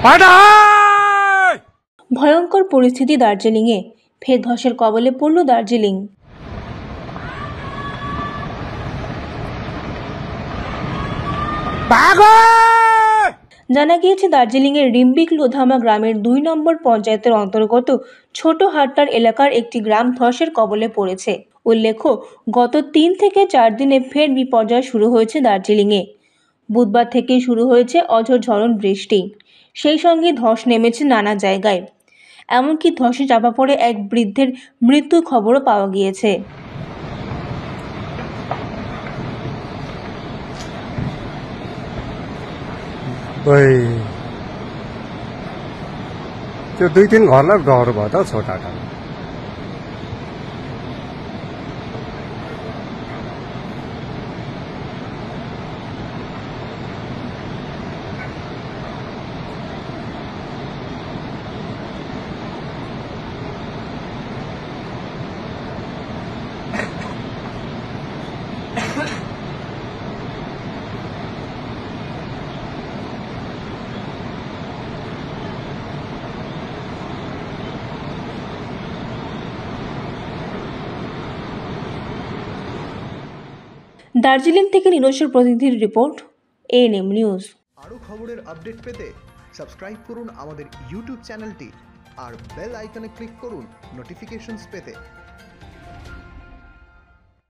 ভয়ঙ্কর পরিস্থিতি দার্জিলিংয়ে, ফের ধসের কবলে পড়ল দার্জিলিং। জানা গিয়েছে দার্জিলিংয়ের রিম্বিক লোধামা গ্রামের ২ নম্বর পঞ্চায়েতের অন্তর্গত ছোট হাট্টার এলাকার একটি গ্রাম ধসের কবলে পড়েছে। উল্লেখ্য, গত ৩ থেকে ৪ দিনে ফের বিপর্যয় শুরু হয়েছে দার্জিলিংয়ে। বুধবার থেকেই শুরু হয়েছে অঝোর ঝড়ন বৃষ্টি, সেই সঙ্গে ধস নেমেছে নানা জায়গায়। এমনকি ধসে চাপা পড়ে এক বৃদ্ধের মৃত্যুর খবরও পাওয়া গিয়েছে। त्यो 2-3 घरलाई डर भयो त छोटाटा। দার্জিলিং থেকে নিরস্বর প্রতিনিধির রিপোর্ট, এএনএম নিউজ। আরও খবরের আপডেট পেতে সাবস্ক্রাইব করুন আমাদের ইউটিউব চ্যানেলটি আর বেল আইকনে ক্লিক করুন নোটিফিকেশনস পেতে।